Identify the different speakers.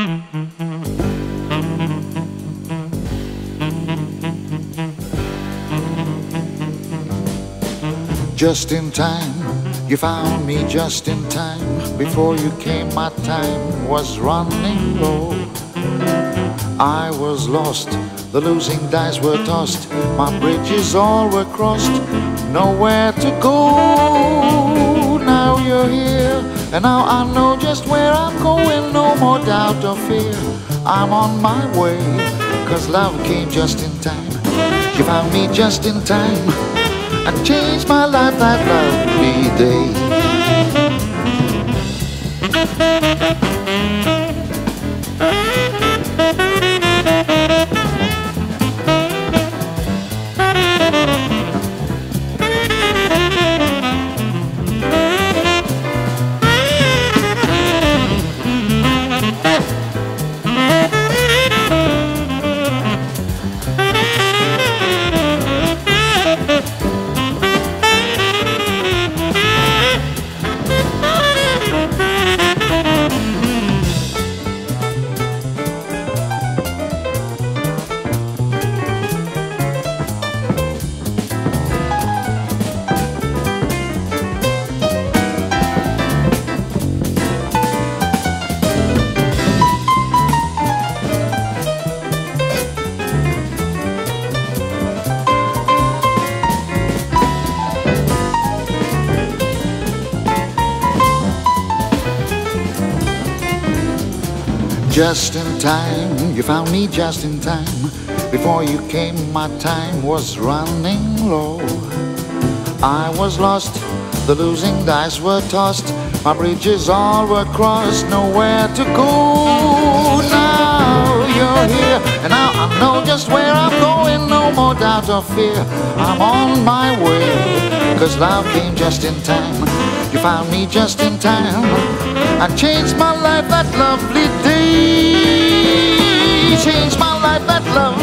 Speaker 1: Just in time, you found me just in time. Before you came, my time was running low. I was lost, the losing dice were tossed. My bridges all were crossed, nowhere to go. Now you're here, and now I know just where I'm going. No more doubt or fear, I'm on my way. 'Cause love came just in time. You found me just in time and changed my life that lovely day. Just in time, you found me just in time. Before you came, my time was running low. I was lost, the losing dice were tossed. My bridges all were crossed, nowhere to go. Now you're here, and now I know just where I'm going. No more doubt or fear, I'm on my way. 'Cause love came just in time. You found me just in time and changed my life that lovely day. Changed my life that lovely